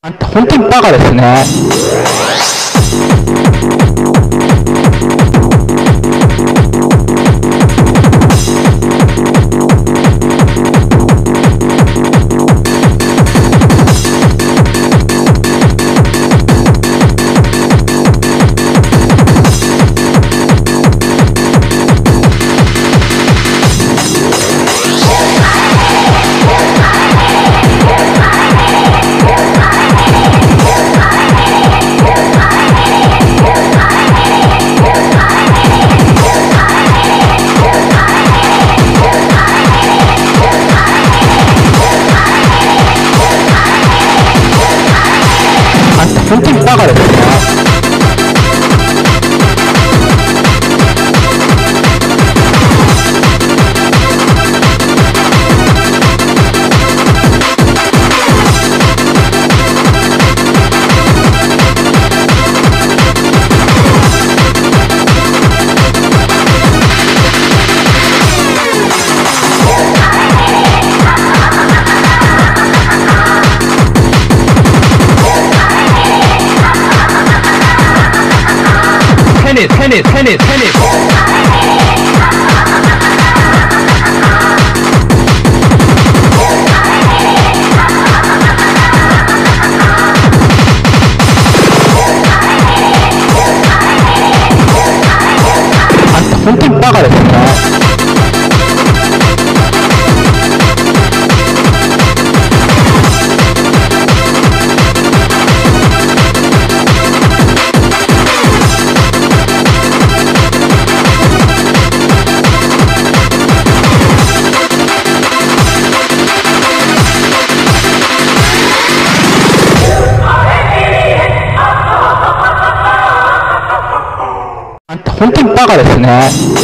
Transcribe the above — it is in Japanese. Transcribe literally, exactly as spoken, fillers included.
あんた本当にバカですね。本当にバカですね。Tennis, tennis, tennis, tennis.あんた本当にバカですね。あんた本当にバカですね。